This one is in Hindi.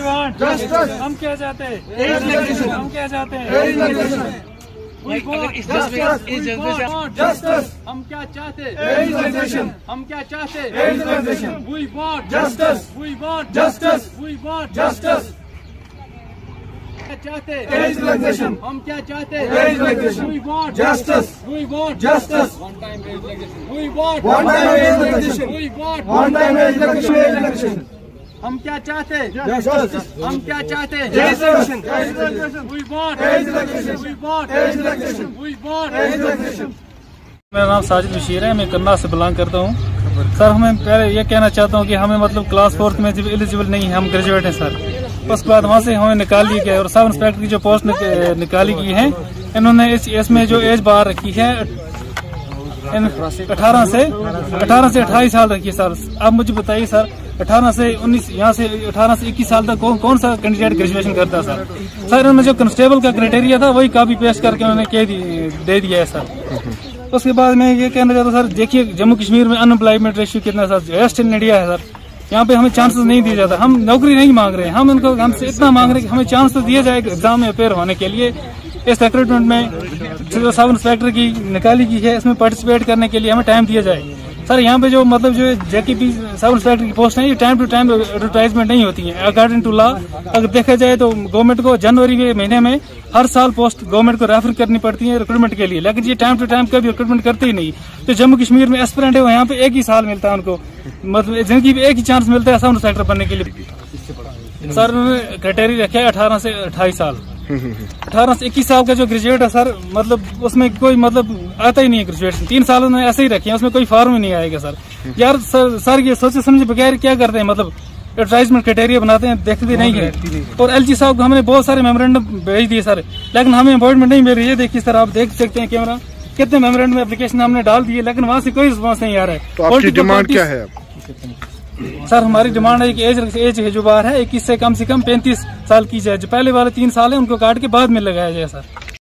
Want justice. हम क्या चाहते हैं? Age relaxation. हम क्या चाहते हैं? Age relaxation. We want justice. हम क्या चाहते हैं? Age relaxation. हम क्या चाहते हैं? Age relaxation. We want justice. We want justice. We want justice. चाहते एज रिलैक्सेशन। हम क्या चाहते हैं? Age relaxation. We want justice. We want justice. One time age relaxation. We want one time age relaxation. We want one time age relaxation. हम क्या चाहते हैं? जस्टिस। हम क्या चाहते हैं? Age relaxation. We want age relaxation. We want age relaxation. We want age relaxation. मेरा नाम साजिद बशीर है, मैं कन्ना से बिलोंग करता हूँ। सर हमें पहले ये कहना चाहता हूँ कि हमें मतलब क्लास 4 में एलिजिबल नहीं है, हम ग्रेजुएट हैं सर। उसके बाद वहाँ से हमें निकाल दिया गया और सब इंस्पेक्टर की जो पोस्ट निकाली गई है, इन्होंने इसमें जो एज बार रखी है 18 से 28 साल रखी है सर। अब मुझे बताइए सर, 18 से 19 यहाँ से 18 से 21 साल तक कौन सा कैंडिडेट ग्रेजुएशन करता है सर? सर इन्होंने जो कांस्टेबल का क्राइटेरिया था वही कॉपी पेस्ट करके उन्होंने दे दिया है सर। उसके बाद मैं ये कहना चाहता हूँ सर, देखिए जम्मू कश्मीर में अनएम्प्लॉयमेंट रेशियो कितना सर, वेस्ट इन इंडिया है सर। यहाँ पे हमें चांसेस नहीं दिया जाता, हम नौकरी नहीं मांग रहे हैं, हमसे इतना मांग रहे हैं कि हमें चांस तो दिया जाए एग्जाम में अपेयर होने के लिए। इस रिक्रूटमेंट में जो सब इंस्पेक्टर की निकाली गई है, इसमें पार्टिसिपेट करने के लिए हमें टाइम दिया जाए सर। यहाँ पे जो मतलब जो जेकेपी सब इंस्पेक्टर की पोस्ट है, ये टाइम टू टाइम एडवर्टाइजमेंट नहीं होती है अकॉर्डिंग टू लॉ। अगर देखा जाए तो गवर्नमेंट को जनवरी के महीने में हर साल पोस्ट गवर्नमेंट को रेफर करनी पड़ती है रिक्रूटमेंट के लिए, लेकिन ये टाइम टू टाइम कभी रिक्रूटमेंट करते ही नहीं। तो जम्मू कश्मीर में एस्पिरेंट है, यहाँ पे एक ही साल मिलता है उनको, मतलब जिंदगी में एक ही चांस मिलता है सब इंस्पेक्टर बनने के लिए। सर उन्होंने क्राइटेरिया रखा है 18 से 28 साल। 18 से 21 साल का जो ग्रेजुएट है सर, मतलब उसमें कोई मतलब आता ही नहीं है ग्रेजुएशन। 3 साल उन्होंने ऐसे ही रखे हैं, उसमें कोई फॉर्म ही नहीं आएगा सर। यार सर ये सोचे समझे बगैर क्या करते हैं, मतलब एडवर्टाइजमेंट क्राइटेरिया बनाते हैं, देखते नहीं है। और एलजी साहब को हमने बहुत सारे मेमोरेंडम भेज दिए सर, लेकिन हमें अपॉइंटमेंट नहीं मिल रही है। देखिए सर, आप देख सकते हैं कैमरा, कितने मेमोरेंडम में एप्लीकेशन हमने डाल दिए, लेकिन वहाँ से कोई रिस्पॉन्स नहीं आ रहा है। तो आपकी डिमांड क्या है? सर हमारी डिमांड है कि एज जो बार है 21 से कम 35 साल की जाए। जो पहले वाले 3 साल है उनको काट के बाद में लगाया जाए सर।